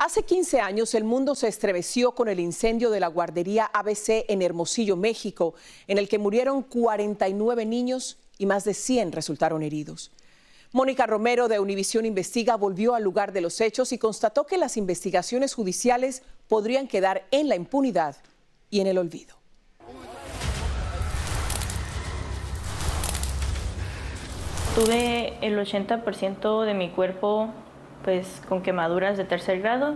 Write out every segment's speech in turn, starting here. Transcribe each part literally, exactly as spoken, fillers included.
Hace quince años el mundo se estremeció con el incendio de la guardería A B C en Hermosillo, México, en el que murieron cuarenta y nueve niños y más de cien resultaron heridos. Mónica Romero de Univisión Investiga volvió al lugar de los hechos y constató que las investigaciones judiciales podrían quedar en la impunidad y en el olvido. Tuve el ochenta por ciento de mi cuerpo pues con quemaduras de tercer grado.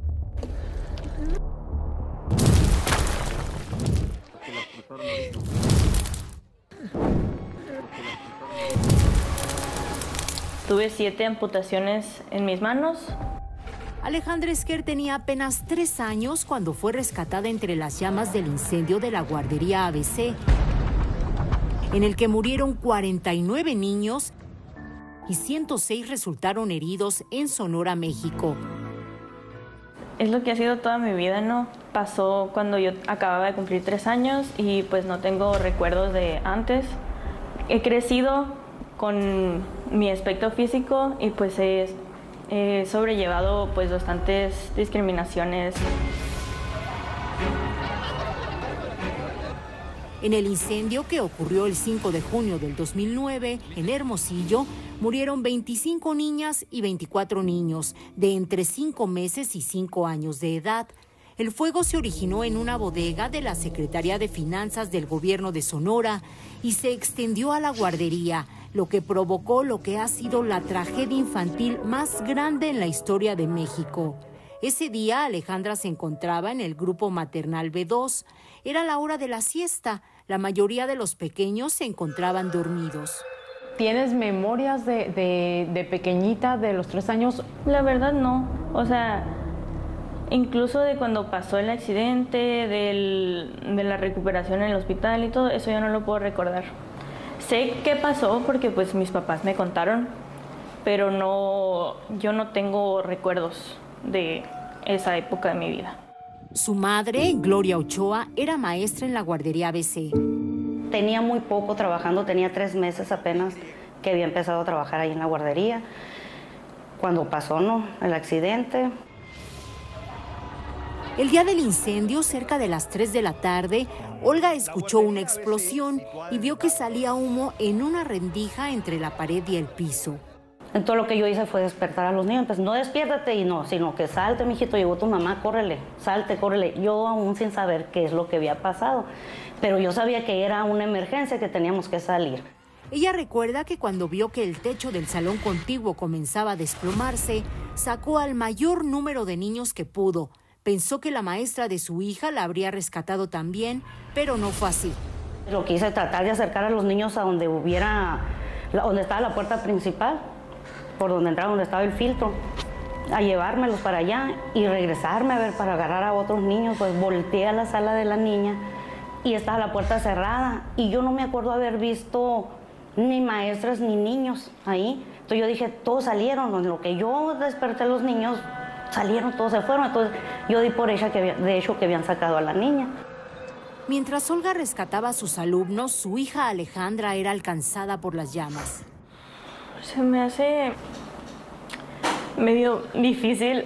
Tuve siete amputaciones en mis manos. Alejandra Esquer tenía apenas tres años cuando fue rescatada entre las llamas del incendio de la guardería A B C, en el que murieron cuarenta y nueve niños y ciento seis resultaron heridos en Sonora, México. Es lo que ha sido toda mi vida, ¿no? Pasó cuando yo acababa de cumplir tres años y pues no tengo recuerdos de antes. He crecido con mi aspecto físico y pues he, he sobrellevado pues bastantes discriminaciones. En el incendio que ocurrió el cinco de junio del dos mil nueve en Hermosillo, murieron veinticinco niñas y veinticuatro niños de entre cinco meses y cinco años de edad. El fuego se originó en una bodega de la Secretaría de Finanzas del Gobierno de Sonora y se extendió a la guardería, lo que provocó lo que ha sido la tragedia infantil más grande en la historia de México. Ese día Alejandra se encontraba en el grupo maternal B dos. Era la hora de la siesta. La mayoría de los pequeños se encontraban dormidos. ¿Tienes memorias de, de, de pequeñita, de los tres años? La verdad no. O sea, incluso de cuando pasó el accidente, del, de la recuperación en el hospital y todo, eso yo no lo puedo recordar. Sé qué pasó porque pues mis papás me contaron, pero no, yo no tengo recuerdos de esa época de mi vida. Su madre, Gloria Ochoa, era maestra en la guardería A B C. Tenía muy poco trabajando, tenía tres meses apenas que había empezado a trabajar ahí en la guardería. Cuando pasó, ¿no?, el accidente. El día del incendio, cerca de las tres de la tarde, Olga escuchó una explosión y vio que salía humo en una rendija entre la pared y el piso. Entonces lo que yo hice fue despertar a los niños, pues no despiértate y no, sino que salte, mijito, llegó tu mamá, córrele, salte, córrele. Yo aún sin saber qué es lo que había pasado, pero yo sabía que era una emergencia, que teníamos que salir. Ella recuerda que cuando vio que el techo del salón contiguo comenzaba a desplomarse, sacó al mayor número de niños que pudo. Pensó que la maestra de su hija la habría rescatado también, pero no fue así. Lo que hice es tratar de acercar a los niños a donde hubiera, donde estaba la puerta principal, por donde entraba, donde estaba el filtro, a llevármelos para allá y regresarme a ver para agarrar a otros niños. Pues volteé a la sala de la niña y estaba la puerta cerrada y yo no me acuerdo haber visto ni maestras ni niños ahí. Entonces yo dije, todos salieron, en lo que yo desperté a los niños, salieron, todos se fueron. Entonces yo di por hecha que había, de hecho que habían sacado a la niña. Mientras Olga rescataba a sus alumnos, su hija Alejandra era alcanzada por las llamas. Se me hace medio difícil.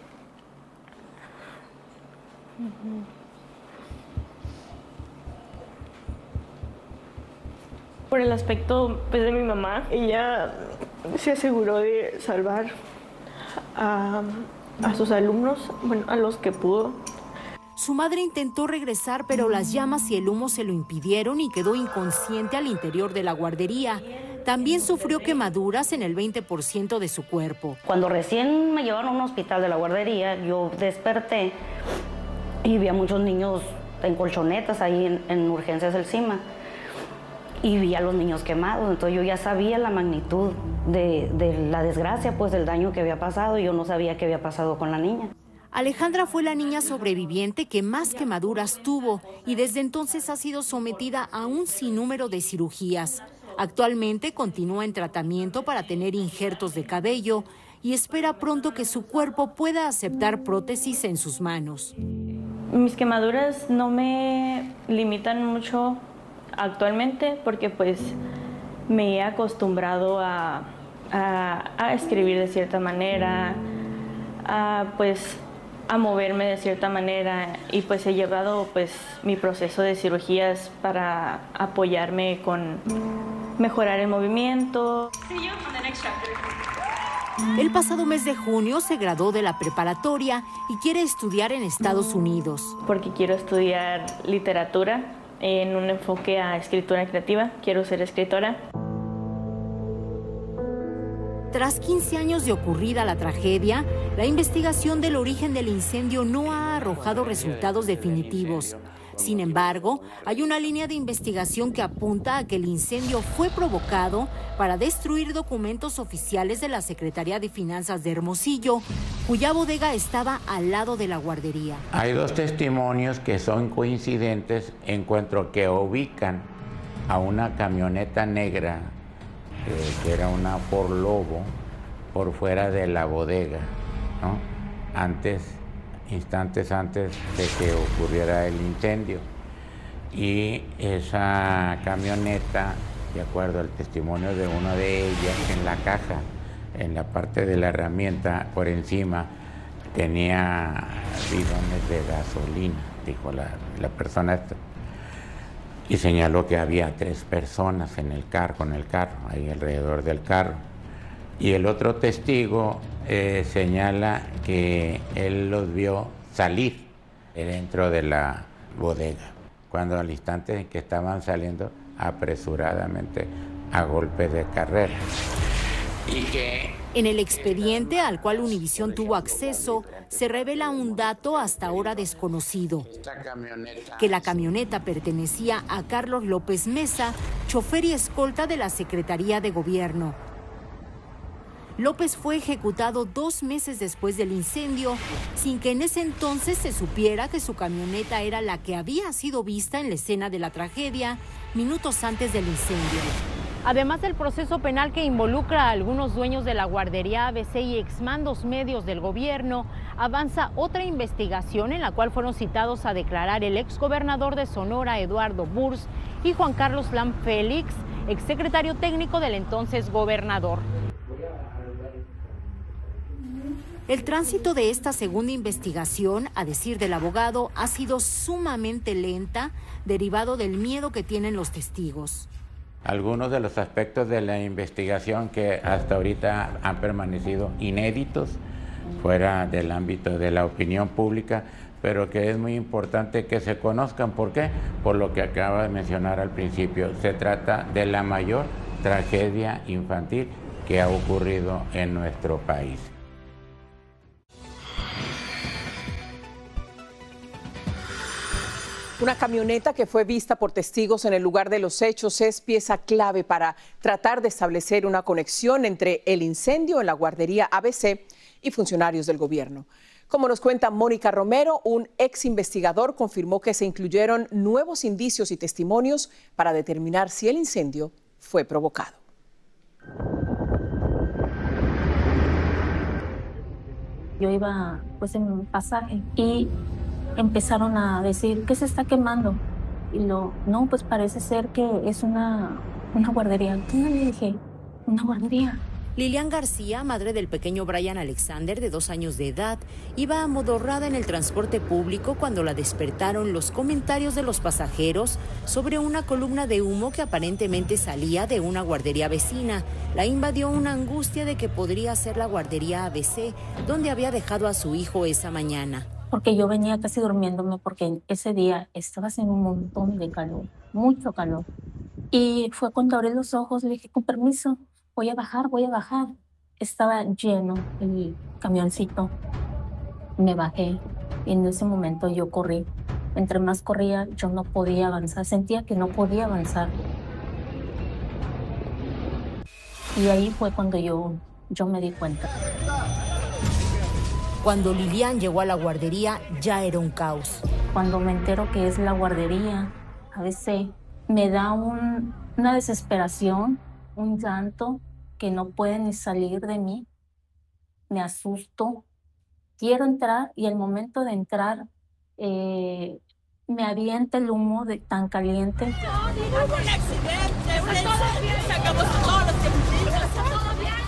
Por el aspecto pues, de mi mamá, ella se aseguró de salvar a, a sus alumnos, bueno, a los que pudo. Su madre intentó regresar, pero las llamas y el humo se lo impidieron y quedó inconsciente al interior de la guardería. También sufrió quemaduras en el veinte por ciento de su cuerpo. Cuando recién me llevaron a un hospital de la guardería, yo desperté y vi a muchos niños en colchonetas ahí en, en urgencias del CIMA. Y vi a los niños quemados, entonces yo ya sabía la magnitud de, de la desgracia, pues del daño que había pasado, y yo no sabía qué había pasado con la niña. Alejandra fue la niña sobreviviente que más quemaduras tuvo y desde entonces ha sido sometida a un sinnúmero de cirugías. Actualmente continúa en tratamiento para tener injertos de cabello y espera pronto que su cuerpo pueda aceptar prótesis en sus manos. Mis quemaduras no me limitan mucho actualmente porque pues me he acostumbrado a, a, a escribir de cierta manera, a, pues, a moverme de cierta manera y pues he llevado pues mi proceso de cirugías para apoyarme con mejorar el movimiento. El pasado mes de junio se graduó de la preparatoria y quiere estudiar en Estados Unidos. Porque quiero estudiar literatura en un enfoque a escritura creativa. Quiero ser escritora. Tras quince años de ocurrida la tragedia, la investigación del origen del incendio no ha arrojado resultados definitivos. Sin embargo, hay una línea de investigación que apunta a que el incendio fue provocado para destruir documentos oficiales de la Secretaría de Finanzas de Hermosillo, cuya bodega estaba al lado de la guardería. Hay dos testimonios que son coincidentes en cuanto que ubican a una camioneta negra, eh, que era una Ford Lobo, por fuera de la bodega, ¿no? Antes, instantes antes de que ocurriera el incendio. Y esa camioneta, de acuerdo al testimonio de una de ellas, en la caja, en la parte de la herramienta, por encima, tenía bidones de gasolina, dijo la, la persona esta. Y señaló que había tres personas en el carro, con el carro, ahí alrededor del carro. Y el otro testigo eh, señala que él los vio salir dentro de la bodega, cuando al instante en que estaban saliendo apresuradamente a golpes de carrera. Y que en el expediente al cual Univisión tuvo acceso, se revela un dato hasta ahora desconocido, que la camioneta pertenecía a Carlos López Mesa, chofer y escolta de la Secretaría de Gobierno. López fue ejecutado dos meses después del incendio, sin que en ese entonces se supiera que su camioneta era la que había sido vista en la escena de la tragedia minutos antes del incendio. Además del proceso penal que involucra a algunos dueños de la guardería A B C y exmandos medios del gobierno, avanza otra investigación en la cual fueron citados a declarar el exgobernador de Sonora, Eduardo Burrs, y Juan Carlos Lam Félix, exsecretario técnico del entonces gobernador. El tránsito de esta segunda investigación, a decir del abogado, ha sido sumamente lenta, derivado del miedo que tienen los testigos. Algunos de los aspectos de la investigación que hasta ahorita han permanecido inéditos, fuera del ámbito de la opinión pública, pero que es muy importante que se conozcan. ¿Por qué? Por lo que acaba de mencionar al principio. Se trata de la mayor tragedia infantil que ha ocurrido en nuestro país. Una camioneta que fue vista por testigos en el lugar de los hechos es pieza clave para tratar de establecer una conexión entre el incendio en la guardería A B C y funcionarios del gobierno. Como nos cuenta Mónica Romero, un ex investigador confirmó que se incluyeron nuevos indicios y testimonios para determinar si el incendio fue provocado. Yo iba pues en un pasaje y empezaron a decir que se está quemando y lo no pues parece ser que es una una guardería. ¿Qué le dije? Una guardería. Lilian García, madre del pequeño Brian Alexander de dos años de edad, iba amodorrada en el transporte público cuando la despertaron los comentarios de los pasajeros sobre una columna de humo que aparentemente salía de una guardería vecina. La invadió una angustia de que podría ser la guardería A B C, donde había dejado a su hijo esa mañana. Porque yo venía casi durmiéndome porque ese día estaba haciendo un montón de calor, mucho calor. Y fue cuando abrí los ojos, le dije, con permiso, voy a bajar, voy a bajar. Estaba lleno el camioncito. Me bajé y en ese momento yo corrí. Entre más corría, yo no podía avanzar. Sentía que no podía avanzar. Y ahí fue cuando yo, yo me di cuenta. Cuando Lilian llegó a la guardería, ya era un caos. Cuando me entero que es la guardería, a veces me da un, una desesperación, un llanto que no puede ni salir de mí. Me asusto. Quiero entrar y al momento de entrar eh, me avienta el humo de, tan caliente. ¡Hubo un accidente! ¡Un accidente! ¡Sacamos todos los que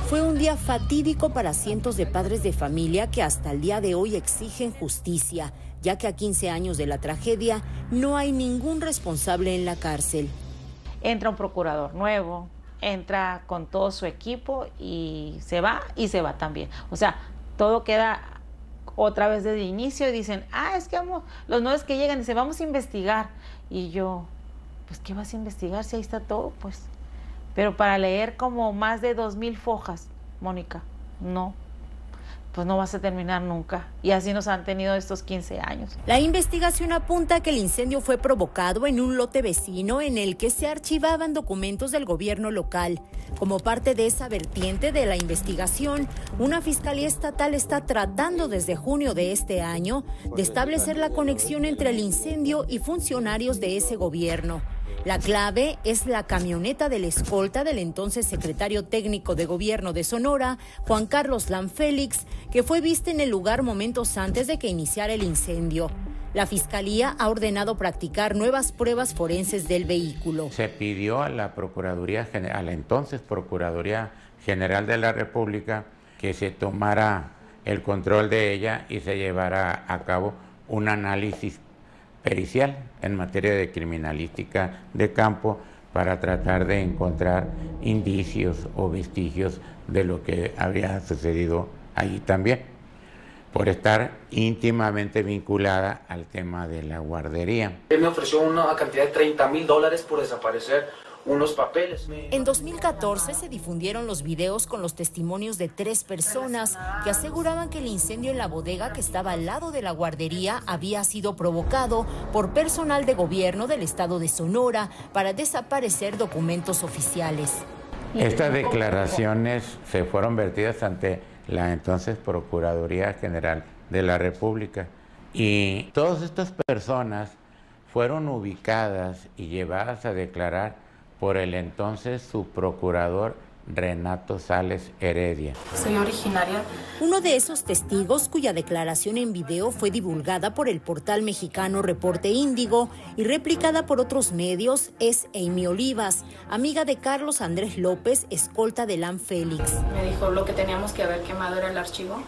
Fue un día fatídico para cientos de padres de familia que hasta el día de hoy exigen justicia, ya que a quince años de la tragedia no hay ningún responsable en la cárcel. Entra un procurador nuevo, entra con todo su equipo y se va y se va también. O sea, todo queda otra vez desde el inicio y dicen, ah, es que vamos, los nuevos que llegan dicen, vamos a investigar. Y yo, pues, ¿qué vas a investigar si ahí está todo? Pues, pero para leer como más de dos mil fojas, Mónica, no, pues no vas a terminar nunca. Y así nos han tenido estos quince años. La investigación apunta que el incendio fue provocado en un lote vecino en el que se archivaban documentos del gobierno local. Como parte de esa vertiente de la investigación, una fiscalía estatal está tratando desde junio de este año de establecer la conexión entre el incendio y funcionarios de ese gobierno. La clave es la camioneta de la escolta del entonces secretario técnico de gobierno de Sonora, Juan Carlos Lam Félix, que fue vista en el lugar momentos antes de que iniciara el incendio. La Fiscalía ha ordenado practicar nuevas pruebas forenses del vehículo. Se pidió a la Procuraduría, a la entonces Procuraduría General de la República, que se tomara el control de ella y se llevara a cabo un análisis pericial en materia de criminalística de campo para tratar de encontrar indicios o vestigios de lo que había sucedido allí también, por estar íntimamente vinculada al tema de la guardería. Él me ofreció una cantidad de treinta mil dólares por desaparecer unos papeles. En dos mil catorce se difundieron los videos con los testimonios de tres personas que aseguraban que el incendio en la bodega que estaba al lado de la guardería había sido provocado por personal de gobierno del estado de Sonora para desaparecer documentos oficiales. Estas declaraciones se fueron vertidas ante la entonces Procuraduría General de la República y todas estas personas fueron ubicadas y llevadas a declarar por el entonces subprocurador Renato Sales Heredia. Soy originaria. Uno de esos testigos, cuya declaración en video fue divulgada por el portal mexicano Reporte Índigo y replicada por otros medios, es Amy Olivas, amiga de Carlos Andrés López, escolta de Lam Félix. Me dijo lo que teníamos que haber quemado era el archivo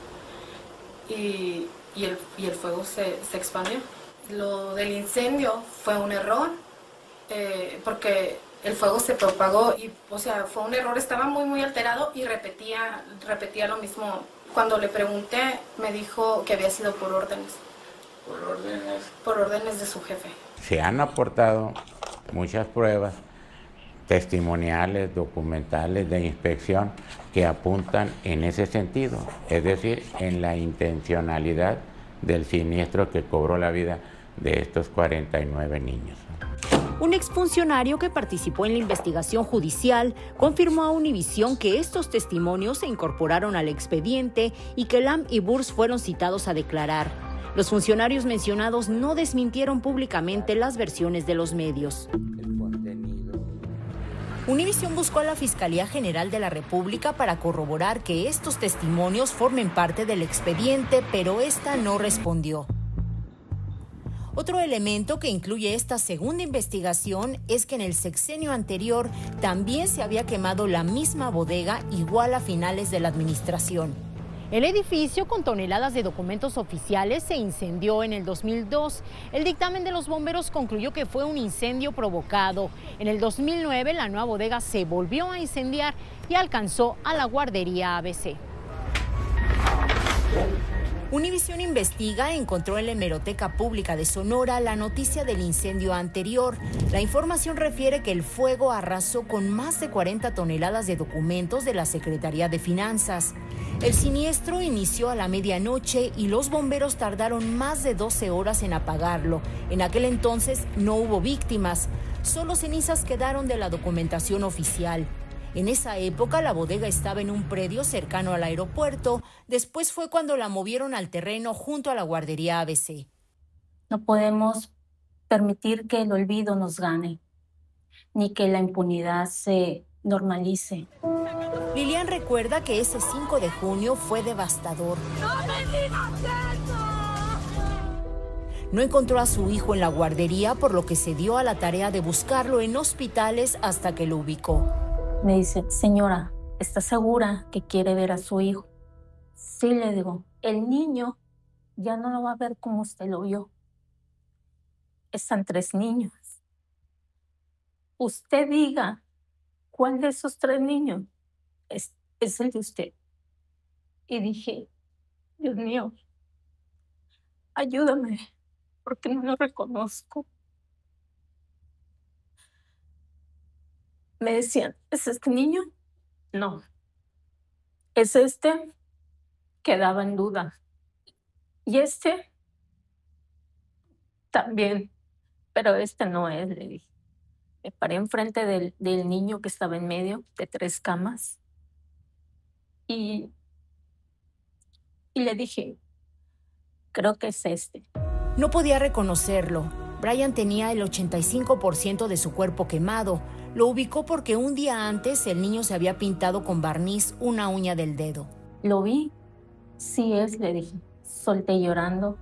y, y, el, y el fuego se, se expandió. Lo del incendio fue un error eh, porque el fuego se propagó y, o sea, fue un error, estaba muy, muy alterado y repetía, repetía lo mismo. Cuando le pregunté, me dijo que había sido por órdenes. ¿Por órdenes? Por órdenes de su jefe. Se han aportado muchas pruebas testimoniales, documentales de inspección que apuntan en ese sentido, es decir, en la intencionalidad del siniestro que cobró la vida de estos cuarenta y nueve niños. Un exfuncionario que participó en la investigación judicial confirmó a Univisión que estos testimonios se incorporaron al expediente y que Lam y Burs fueron citados a declarar. Los funcionarios mencionados no desmintieron públicamente las versiones de los medios. Univisión buscó a la Fiscalía General de la República para corroborar que estos testimonios formen parte del expediente, pero esta no respondió. Otro elemento que incluye esta segunda investigación es que en el sexenio anterior también se había quemado la misma bodega, igual a finales de la administración. El edificio, con toneladas de documentos oficiales, se incendió en el dos mil dos. El dictamen de los bomberos concluyó que fue un incendio provocado. En el dos mil nueve, la nueva bodega se volvió a incendiar y alcanzó a la guardería A B C. Univisión Investiga encontró en la Hemeroteca Pública de Sonora la noticia del incendio anterior. La información refiere que el fuego arrasó con más de cuarenta toneladas de documentos de la Secretaría de Finanzas. El siniestro inició a la medianoche y los bomberos tardaron más de doce horas en apagarlo. En aquel entonces no hubo víctimas, solo cenizas quedaron de la documentación oficial. En esa época la bodega estaba en un predio cercano al aeropuerto. Después fue cuando la movieron al terreno junto a la guardería A B C. No podemos permitir que el olvido nos gane, ni que la impunidad se normalice. Lilian recuerda que ese cinco de junio fue devastador. ¡No me digas eso! No encontró a su hijo en la guardería, por lo que se dio a la tarea de buscarlo en hospitales hasta que lo ubicó. Me dice, señora, ¿está segura que quiere ver a su hijo? Sí, le digo, el niño ya no lo va a ver como usted lo vio. Están tres niños. Usted diga, ¿cuál de esos tres niños es, es el de usted? Y dije, Dios mío, ayúdame, porque no lo reconozco. Me decían, ¿es este niño? No. ¿Es este? Quedaba en duda. ¿Y este? También. Pero este no es, le dije. Me paré enfrente del, del niño que estaba en medio de tres camas. Y, y le dije, creo que es este. No podía reconocerlo. Brian tenía el ochenta y cinco por ciento de su cuerpo quemado. Lo ubicó porque un día antes el niño se había pintado con barniz una uña del dedo. Lo vi. Sí es, le dije. Solté llorando.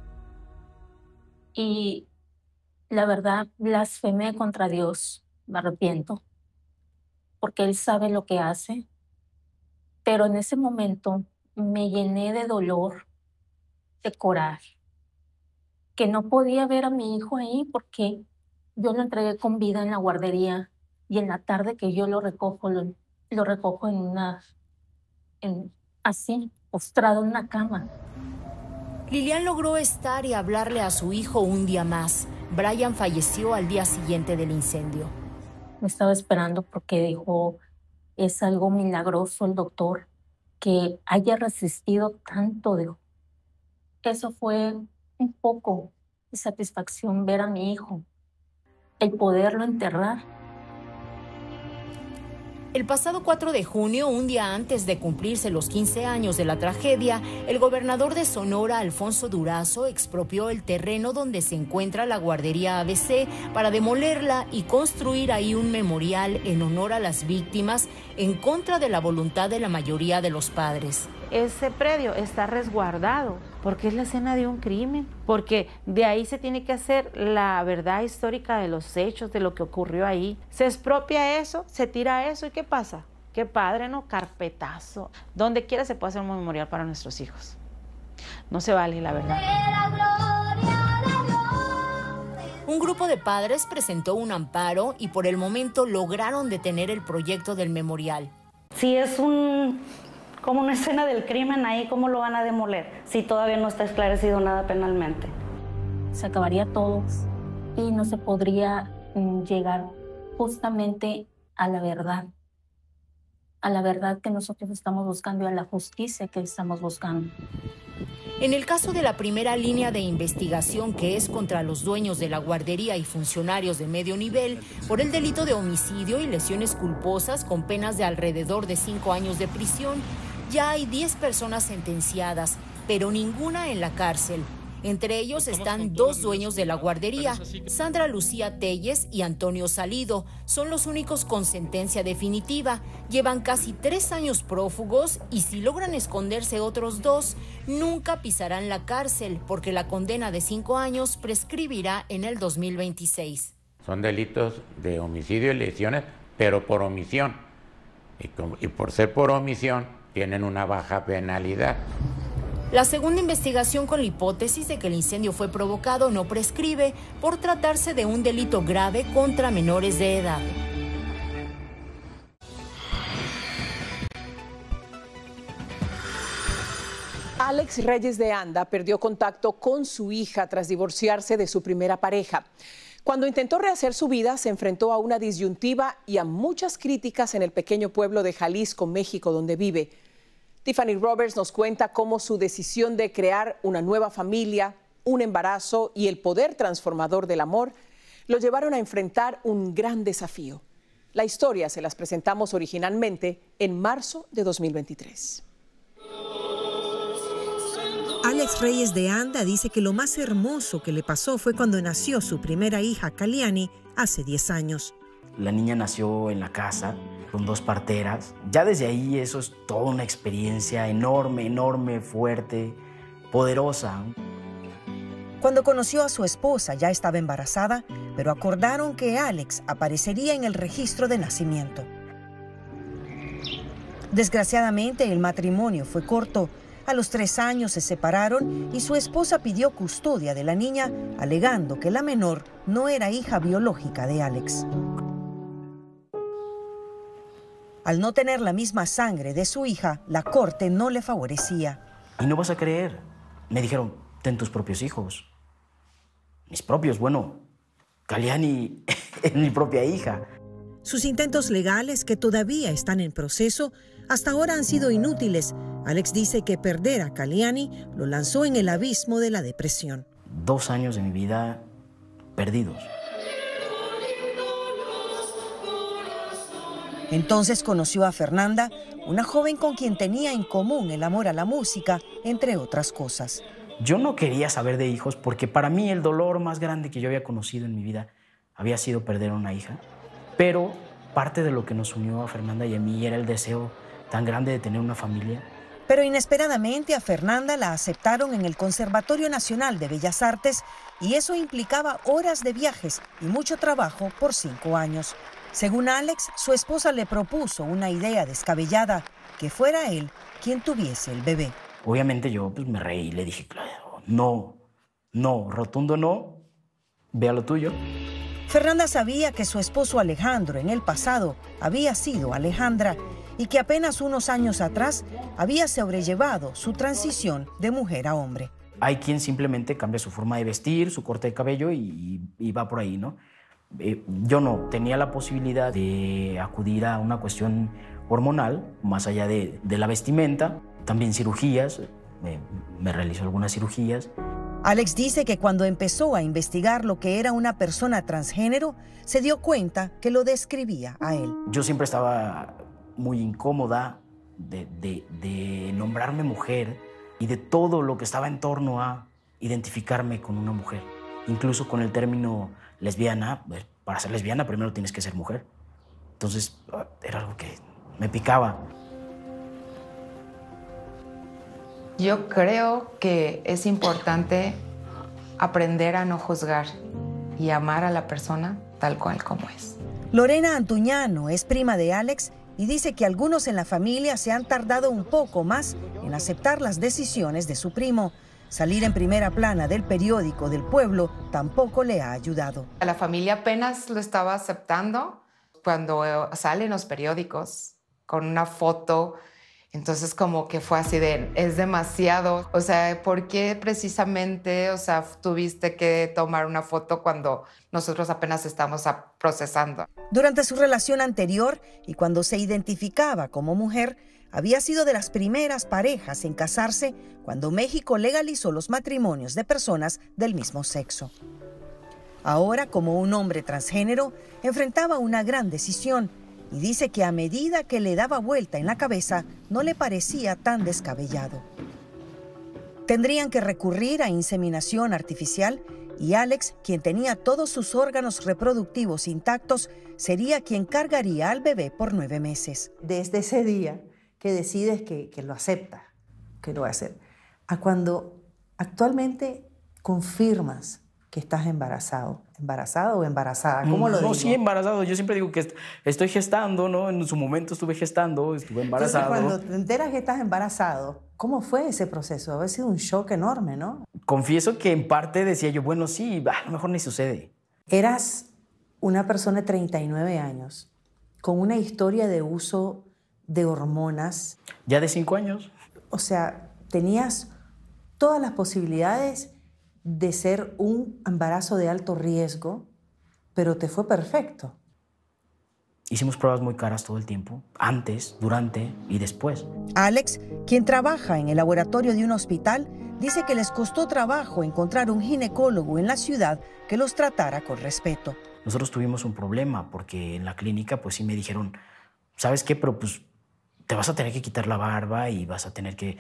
Y la verdad, blasfemé contra Dios. Me arrepiento. Porque Él sabe lo que hace. Pero en ese momento me llené de dolor, de coraje. Que no podía ver a mi hijo ahí porque yo lo entregué con vida en la guardería. Y en la tarde que yo lo recojo, lo, lo recojo en una, en, así, postrado en una cama. Lilian logró estar y hablarle a su hijo un día más. Brian falleció al día siguiente del incendio. Me estaba esperando porque dijo, es algo milagroso el doctor, que haya resistido tanto. Dijo. Eso fue un poco de satisfacción ver a mi hijo, el poderlo enterrar. El pasado cuatro de junio, un día antes de cumplirse los quince años de la tragedia, el gobernador de Sonora, Alfonso Durazo, expropió el terreno donde se encuentra la guardería A B C para demolerla y construir ahí un memorial en honor a las víctimas en contra de la voluntad de la mayoría de los padres. Ese predio está resguardado porque es la escena de un crimen, porque de ahí se tiene que hacer la verdad histórica de los hechos, de lo que ocurrió ahí. Se expropia eso, se tira eso, ¿y qué pasa? Qué padre, ¿no? Carpetazo. Donde quiera se puede hacer un memorial para nuestros hijos. No se vale, la verdad. Un grupo de padres presentó un amparo y por el momento lograron detener el proyecto del memorial. Sí, es un... como una escena del crimen ahí, ¿cómo lo van a demoler? Si todavía no está esclarecido nada penalmente. Se acabaría todo y no se podría llegar justamente a la verdad. A la verdad que nosotros estamos buscando y a la justicia que estamos buscando. En el caso de la primera línea de investigación, que es contra los dueños de la guardería y funcionarios de medio nivel, por el delito de homicidio y lesiones culposas con penas de alrededor de cinco años de prisión, ya hay diez personas sentenciadas, pero ninguna en la cárcel. Entre ellos están dos dueños de la guardería, Sandra Lucía Telles y Antonio Salido. Son los únicos con sentencia definitiva. Llevan casi tres años prófugos y si logran esconderse otros dos, nunca pisarán la cárcel porque la condena de cinco años prescribirá en el dos mil veintiséis. Son delitos de homicidio y lesiones, pero por omisión. Y, como, y por ser por omisión, tienen una baja penalidad. La segunda investigación con la hipótesis de que el incendio fue provocado no prescribe por tratarse de un delito grave contra menores de edad. Alex Reyes de Anda perdió contacto con su hija tras divorciarse de su primera pareja. Cuando intentó rehacer su vida, se enfrentó a una disyuntiva y a muchas críticas en el pequeño pueblo de Jalisco, México, donde vive. Tiffany Roberts nos cuenta cómo su decisión de crear una nueva familia, un embarazo y el poder transformador del amor lo llevaron a enfrentar un gran desafío. La historia se las presentamos originalmente en marzo de dos mil veintitrés. Alex Reyes de Anda dice que lo más hermoso que le pasó fue cuando nació su primera hija, Kaliani, hace diez años. La niña nació en la casa con dos parteras. Ya desde ahí eso es toda una experiencia enorme, enorme, fuerte, poderosa. Cuando conoció a su esposa ya estaba embarazada, pero acordaron que Alex aparecería en el registro de nacimiento. Desgraciadamente, el matrimonio fue corto. A los tres años se separaron y su esposa pidió custodia de la niña, alegando que la menor no era hija biológica de Alex. Al no tener la misma sangre de su hija, la corte no le favorecía. Y no vas a creer. Me dijeron, ten tus propios hijos. Mis propios, bueno, Kaliani es mi propia hija. Sus intentos legales, que todavía están en proceso, hasta ahora han sido inútiles. Alex dice que perder a Kaliani lo lanzó en el abismo de la depresión. Dos años de mi vida perdidos. Entonces conoció a Fernanda, una joven con quien tenía en común el amor a la música, entre otras cosas. Yo no quería saber de hijos porque para mí el dolor más grande que yo había conocido en mi vida había sido perder a una hija. Pero parte de lo que nos unió a Fernanda y a mí era el deseo tan grande de tener una familia. Pero inesperadamente a Fernanda la aceptaron en el Conservatorio Nacional de Bellas Artes y eso implicaba horas de viajes y mucho trabajo por cinco años. Según Alex, su esposa le propuso una idea descabellada, que fuera él quien tuviese el bebé. Obviamente yo pues, me reí y le dije, claro, no, no, rotundo no, ve a lo tuyo. Fernanda sabía que su esposo Alejandro en el pasado había sido Alejandra y que apenas unos años atrás había sobrellevado su transición de mujer a hombre. Hay quien simplemente cambia su forma de vestir, su corte de cabello y, y va por ahí, ¿no? Eh, yo no, tenía la posibilidad de acudir a una cuestión hormonal, más allá de, de la vestimenta, también cirugías, me, me realizó algunas cirugías. Alex dice que cuando empezó a investigar lo que era una persona transgénero, se dio cuenta que lo describía a él. Yo siempre estaba muy incómoda de, de, de nombrarme mujer y de todo lo que estaba en torno a identificarme con una mujer. Incluso con el término lesbiana, pues, para ser lesbiana primero tienes que ser mujer. Entonces era algo que me picaba. Yo creo que es importante aprender a no juzgar y amar a la persona tal cual como es. Lorena Antuñano es prima de Alex y dice que algunos en la familia se han tardado un poco más en aceptar las decisiones de su primo. Salir en primera plana del periódico del pueblo tampoco le ha ayudado. A la familia apenas lo estaba aceptando cuando salen los periódicos con una foto. Entonces como que fue así de, es demasiado. O sea, ¿por qué precisamente, o sea, tuviste que tomar una foto cuando nosotros apenas estamos procesando? Durante su relación anterior y cuando se identificaba como mujer, había sido de las primeras parejas en casarse cuando México legalizó los matrimonios de personas del mismo sexo. Ahora, como un hombre transgénero, enfrentaba una gran decisión y dice que a medida que le daba vuelta en la cabeza, no le parecía tan descabellado. Tendrían que recurrir a inseminación artificial y Alex, quien tenía todos sus órganos reproductivos intactos, sería quien cargaría al bebé por nueve meses. Desde ese día que decides que, que lo aceptas, que lo va a hacer, a cuando actualmente confirmas que estás embarazado. ¿Embarazado o embarazada? ¿Cómo lo digo? No, sí, embarazado. Yo siempre digo que estoy gestando, ¿no? En su momento estuve gestando, estuve embarazado. Entonces, cuando te enteras que estás embarazado, ¿cómo fue ese proceso? Debe haber sido un shock enorme, ¿no? Confieso que en parte decía yo, bueno, sí, a lo mejor ni sucede. Eras una persona de treinta y nueve años, con una historia de uso de hormonas. ¿Ya de cinco años? O sea, tenías todas las posibilidades de ser un embarazo de alto riesgo, pero te fue perfecto. Hicimos pruebas muy caras todo el tiempo, antes, durante y después. Alex, quien trabaja en el laboratorio de un hospital, dice que les costó trabajo encontrar un ginecólogo en la ciudad que los tratara con respeto. Nosotros tuvimos un problema porque en la clínica pues sí me dijeron, ¿sabes qué? Pero pues te vas a tener que quitar la barba y vas a tener que...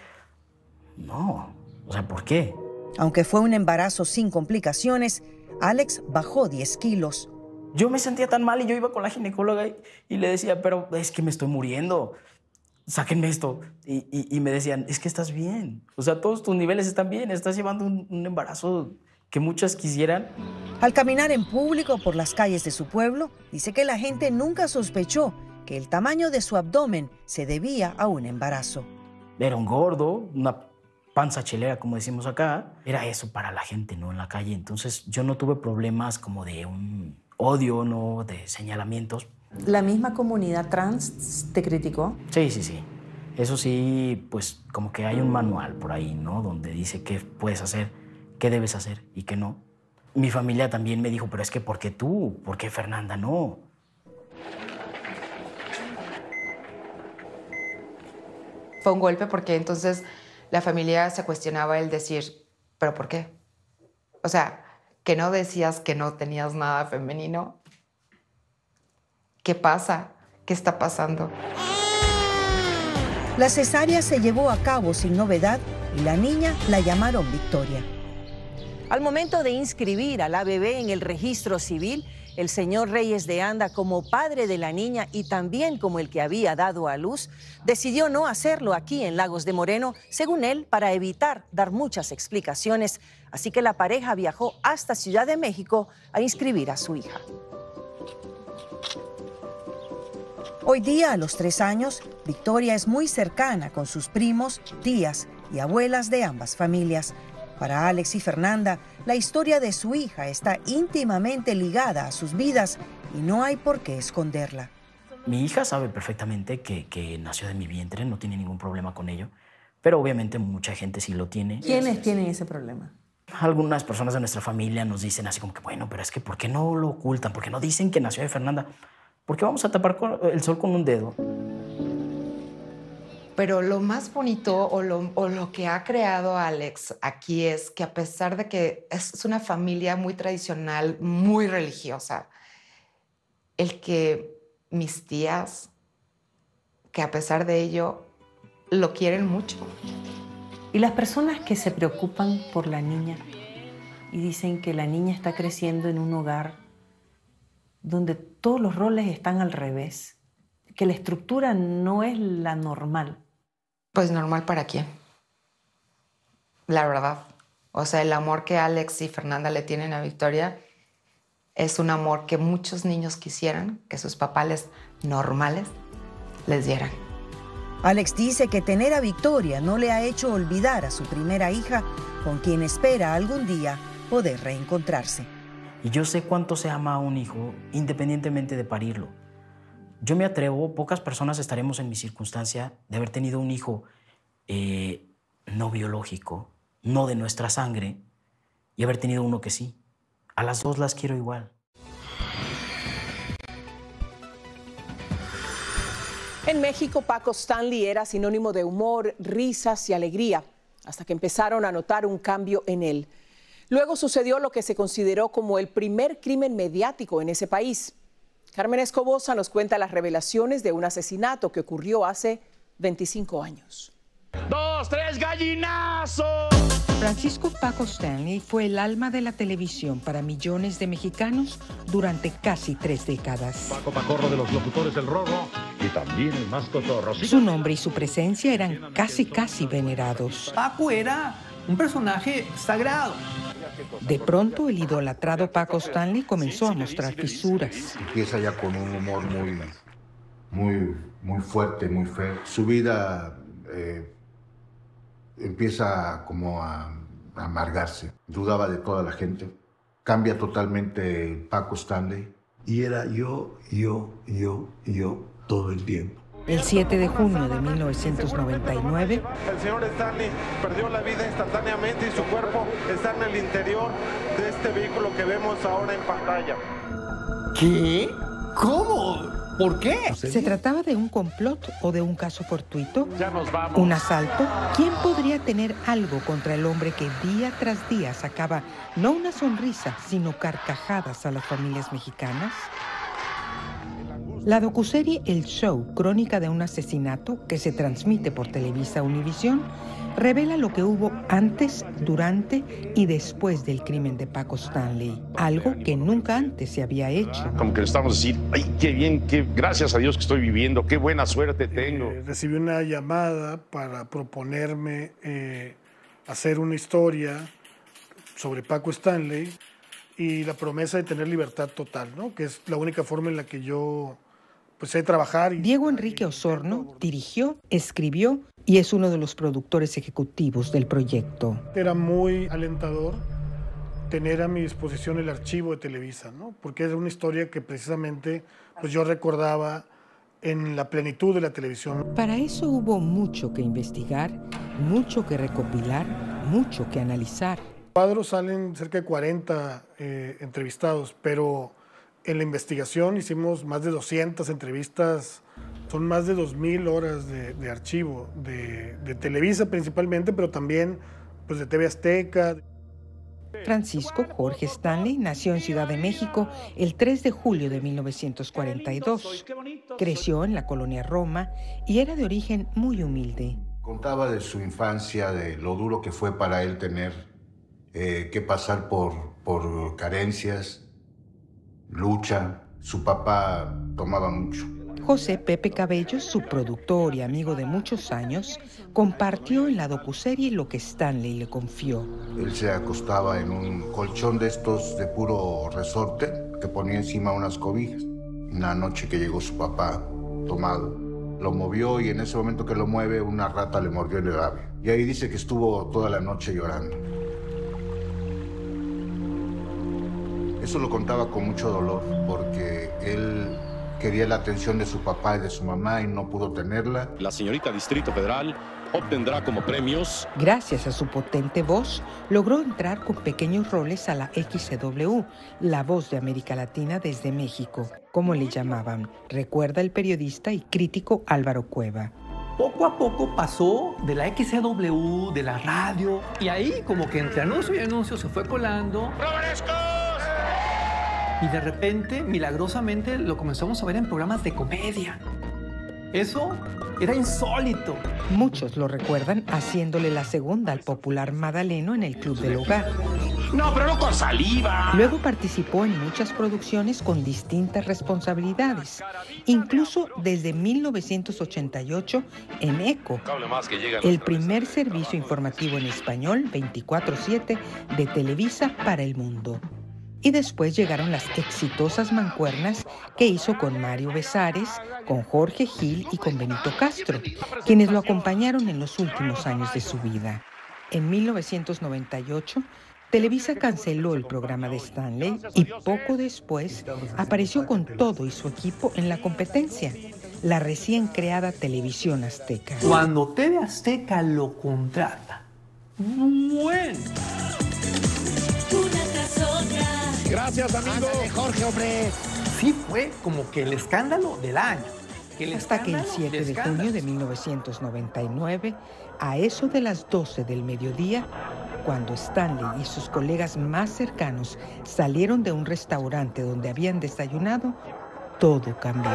No, o sea, ¿por qué? Aunque fue un embarazo sin complicaciones, Alex bajó diez kilos. Yo me sentía tan mal y yo iba con la ginecóloga y, y le decía, pero es que me estoy muriendo, sáquenme esto. Y, y, y me decían, es que estás bien, o sea, todos tus niveles están bien, estás llevando un, un embarazo que muchas quisieran. Al caminar en público por las calles de su pueblo, dice que la gente nunca sospechó que el tamaño de su abdomen se debía a un embarazo. Era un gordo, una panza chelera, como decimos acá. Era eso para la gente, ¿no? En la calle. Entonces yo no tuve problemas como de un odio, ¿no? De señalamientos. ¿La misma comunidad trans te criticó? Sí, sí, sí. Eso sí, pues como que hay un manual por ahí, ¿no? Donde dice qué puedes hacer, qué debes hacer y qué no. Mi familia también me dijo, pero es que ¿por qué tú? ¿Por qué Fernanda no? Fue un golpe porque entonces la familia se cuestionaba el decir, ¿pero por qué? O sea, que no decías que no tenías nada femenino. ¿Qué pasa? ¿Qué está pasando? La cesárea se llevó a cabo sin novedad y la niña la llamaron Victoria. Al momento de inscribir a la bebé en el registro civil, el señor Reyes de Anda, como padre de la niña y también como el que había dado a luz, decidió no hacerlo aquí en Lagos de Moreno, según él, para evitar dar muchas explicaciones. Así que la pareja viajó hasta Ciudad de México a inscribir a su hija. Hoy día, a los tres años, Victoria es muy cercana con sus primos, tías y abuelas de ambas familias. Para Alex y Fernanda, la historia de su hija está íntimamente ligada a sus vidas y no hay por qué esconderla. Mi hija sabe perfectamente que, que nació de mi vientre, no tiene ningún problema con ello, pero obviamente mucha gente sí lo tiene. ¿Quiénes tienen ese problema? Algunas personas de nuestra familia nos dicen así como que, bueno, pero es que ¿por qué no lo ocultan? ¿Por qué no dicen que nació de Fernanda? ¿Por qué vamos a tapar el sol con un dedo? Pero lo más bonito o lo, o lo que ha creado Alex aquí es que a pesar de que es una familia muy tradicional, muy religiosa, el que mis tías, que a pesar de ello, lo quieren mucho. Y las personas que se preocupan por la niña y dicen que la niña está creciendo en un hogar donde todos los roles están al revés, que la estructura no es la normal. Pues normal para quién, la verdad. O sea, el amor que Alex y Fernanda le tienen a Victoria es un amor que muchos niños quisieran que sus papás normales les dieran. Alex dice que tener a Victoria no le ha hecho olvidar a su primera hija, con quien espera algún día poder reencontrarse. Y yo sé cuánto se ama a un hijo, independientemente de parirlo. Yo me atrevo, pocas personas estaremos en mi circunstancia de haber tenido un hijo eh, no biológico, no de nuestra sangre, y haber tenido uno que sí. A las dos las quiero igual. En México, Paco Stanley era sinónimo de humor, risas y alegría, hasta que empezaron a notar un cambio en él. Luego sucedió lo que se consideró como el primer crimen mediático en ese país. Carmen Escobosa nos cuenta las revelaciones de un asesinato que ocurrió hace veinticinco años. ¡Dos, tres, gallinazo! Francisco Paco Stanley fue el alma de la televisión para millones de mexicanos durante casi tres décadas. Paco Pacorro de los locutores del Rorro y también el más cotorro. Su nombre y su presencia eran casi, casi venerados. Paco era un personaje sagrado. De pronto, el idolatrado Paco Stanley comenzó a mostrar fisuras. Empieza ya con un humor muy, muy, muy fuerte, muy feo. Su vida eh, empieza como a, a amargarse. Dudaba de toda la gente. Cambia totalmente Paco Stanley. Y era yo, yo, yo, yo todo el tiempo. El siete de junio de mil novecientos noventa y nueve, el señor Stanley perdió la vida instantáneamente y su cuerpo está en el interior de este vehículo que vemos ahora en pantalla. ¿Qué? ¿Cómo? ¿Por qué? ¿Se trataba de un complot o de un caso fortuito? Ya nos vamos. ¿Un asalto? ¿Quién podría tener algo contra el hombre que día tras día sacaba no una sonrisa, sino carcajadas a las familias mexicanas? La docuserie El Show, crónica de un asesinato, que se transmite por Televisa Univisión, revela lo que hubo antes, durante y después del crimen de Paco Stanley, algo que nunca antes se había hecho. Como que le estamos a decir, ay, qué bien, qué, gracias a Dios que estoy viviendo, qué buena suerte tengo. Eh, recibí una llamada para proponerme eh, hacer una historia sobre Paco Stanley y la promesa de tener libertad total, ¿no? Que es la única forma en la que yo pues sé trabajar. Y... Diego Enrique Osorno dirigió, escribió y es uno de los productores ejecutivos del proyecto. Era muy alentador tener a mi disposición el archivo de Televisa, ¿no? Porque era una historia que precisamente pues yo recordaba en la plenitud de la televisión. Para eso hubo mucho que investigar, mucho que recopilar, mucho que analizar. En el cuadro salen cerca de cuarenta eh, entrevistados, pero en la investigación hicimos más de doscientas entrevistas, son más de dos mil horas de, de archivo, de, de Televisa principalmente, pero también pues, de T V Azteca. Francisco Jorge Stanley nació en Ciudad de México el tres de julio de mil novecientos cuarenta y dos. Creció en la colonia Roma y era de origen muy humilde. Contaba de su infancia, de lo duro que fue para él tener eh, que pasar por, por carencias, lucha. Su papá tomaba mucho. José Pepe Cabello, su productor y amigo de muchos años, compartió en la docuserie lo que Stanley le confió. Él se acostaba en un colchón de estos de puro resorte que ponía encima unas cobijas. Una noche que llegó su papá tomado, lo movió y en ese momento que lo mueve una rata le mordió en el labio. Y ahí dice que estuvo toda la noche llorando. Eso lo contaba con mucho dolor porque él quería la atención de su papá y de su mamá y no pudo tenerla. La señorita Distrito Federal obtendrá como premios. Gracias a su potente voz, logró entrar con pequeños roles a la X C W, la voz de América Latina desde México, como le llamaban, recuerda el periodista y crítico Álvaro Cueva. Poco a poco pasó de la X C W, de la radio, y ahí como que entre anuncio y anuncio se fue colando. Y de repente, milagrosamente, lo comenzamos a ver en programas de comedia. Eso era insólito. Muchos lo recuerdan haciéndole la segunda al popular Madaleno en el Club del Hogar. No, pero no con saliva. Luego participó en muchas producciones con distintas responsabilidades, incluso desde mil novecientos ochenta y ocho en ECO, el primer servicio informativo en español veinticuatro siete de Televisa para el mundo. Y después llegaron las exitosas mancuernas que hizo con Mario Besares, con Jorge Gil y con Benito Castro, quienes lo acompañaron en los últimos años de su vida. En mil novecientos noventa y ocho, Televisa canceló el programa de Stanley y poco después apareció con todo y su equipo en la competencia, la recién creada Televisión Azteca. Cuando T V Azteca lo contrata, bueno. Gracias, amigo. Jorge, hombre. Sí fue como que el escándalo del año. El Hasta que el siete de junio de mil novecientos noventa y nueve, a eso de las doce del mediodía, cuando Stanley y sus colegas más cercanos salieron de un restaurante donde habían desayunado, todo cambió.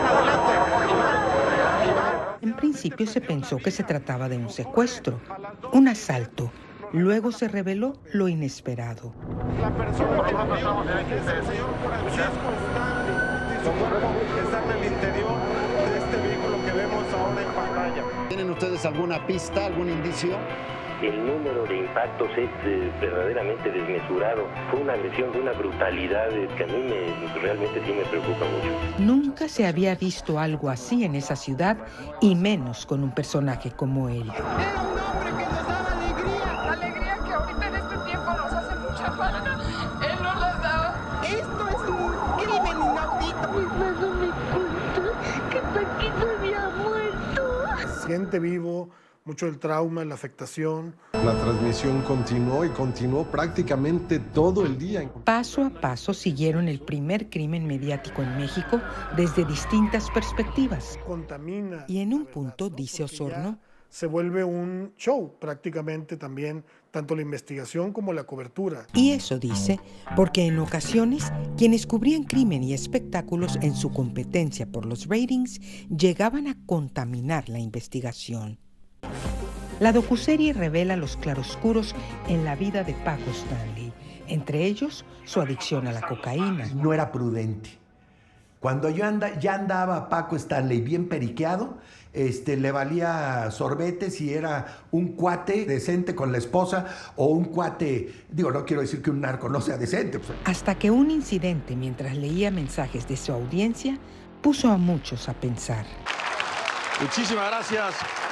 En principio se pensó que se trataba de un secuestro, un asalto. Luego se reveló lo inesperado. La persona que lo vio es el señor Francisco Stanley y su cuerpo está en el interior de este vehículo que vemos ahora en pantalla. ¿Tienen ustedes alguna pista, algún indicio? El número de impactos es eh, verdaderamente desmesurado. Fue una agresión de una brutalidad eh, que a mí me, realmente sí me preocupa mucho. Nunca se había visto algo así en esa ciudad y menos con un personaje como él. Era un hombre que nos daba alegría, la alegría que ahorita en este tiempo nos hace mucha falta. Él nos la daba. Esto es un crimen inaudito. Mi hermano me contó que Paquito había muerto. Siente vivo mucho el trauma, la afectación. La transmisión continuó y continuó prácticamente todo el día. Paso a paso siguieron el primer crimen mediático en México desde distintas perspectivas. Contamina. Y en un punto, dice Osorno, se vuelve un show prácticamente también, tanto la investigación como la cobertura. Y eso dice, porque en ocasiones quienes cubrían crimen y espectáculos en su competencia por los ratings llegaban a contaminar la investigación. La docuserie revela los claroscuros en la vida de Paco Stanley, entre ellos su adicción a la cocaína. No era prudente. Cuando yo anda, ya andaba Paco Stanley bien periqueado, este, le valía sorbete si era un cuate decente con la esposa o un cuate, digo, no quiero decir que un narco no sea decente. Pues. Hasta que un incidente mientras leía mensajes de su audiencia puso a muchos a pensar. Muchísimas gracias.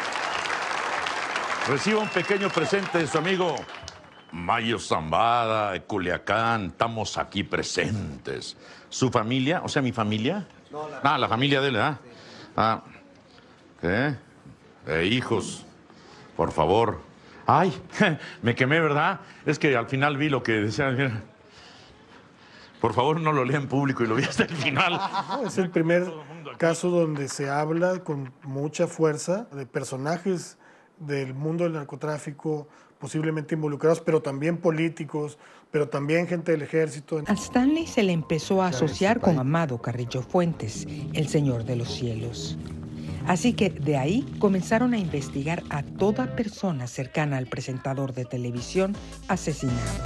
Reciba un pequeño presente de su amigo Mayo Zambada, de Culiacán. Estamos aquí presentes. ¿Su familia? O sea, ¿mi familia? No, la, ah, la familia de él, ¿eh? Ah, ¿qué? Eh, hijos, por favor. Ay, me quemé, ¿verdad? Es que al final vi lo que decía. Por favor, no lo lea en público y lo vi hasta el final. Es el primer caso donde se habla con mucha fuerza de personajes del mundo del narcotráfico posiblemente involucrados, pero también políticos, pero también gente del ejército. A Stanley se le empezó a asociar con Amado Carrillo Fuentes, el Señor de los Cielos. Así que de ahí comenzaron a investigar a toda persona cercana al presentador de televisión asesinado.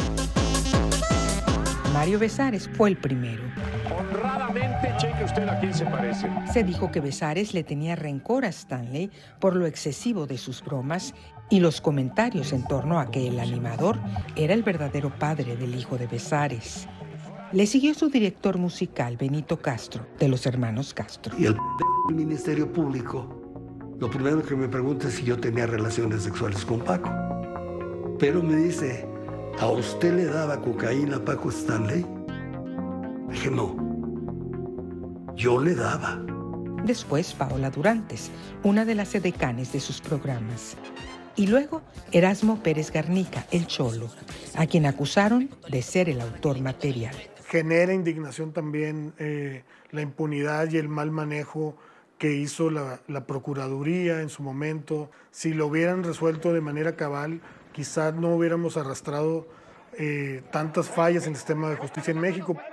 Mario Besares fue el primero. Honradamente, cheque usted a quién se parece. Se dijo que Besares le tenía rencor a Stanley por lo excesivo de sus bromas y los comentarios en torno a que el animador era el verdadero padre del hijo de Besares. Le siguió su director musical, Benito Castro, de los hermanos Castro. Y el, el Ministerio Público, lo primero que me pregunta es si yo tenía relaciones sexuales con Paco. Pero me dice, ¿a usted le daba cocaína a Paco Stanley? Dije, no, yo le daba. Después, Paola Durantes, una de las edecanes de sus programas. Y luego, Erasmo Pérez Garnica, el Cholo, a quien acusaron de ser el autor material. Genera indignación también eh, la impunidad y el mal manejo que hizo la, la Procuraduría en su momento. Si lo hubieran resuelto de manera cabal, quizás no hubiéramos arrastrado eh, tantas fallas en el sistema de justicia en México.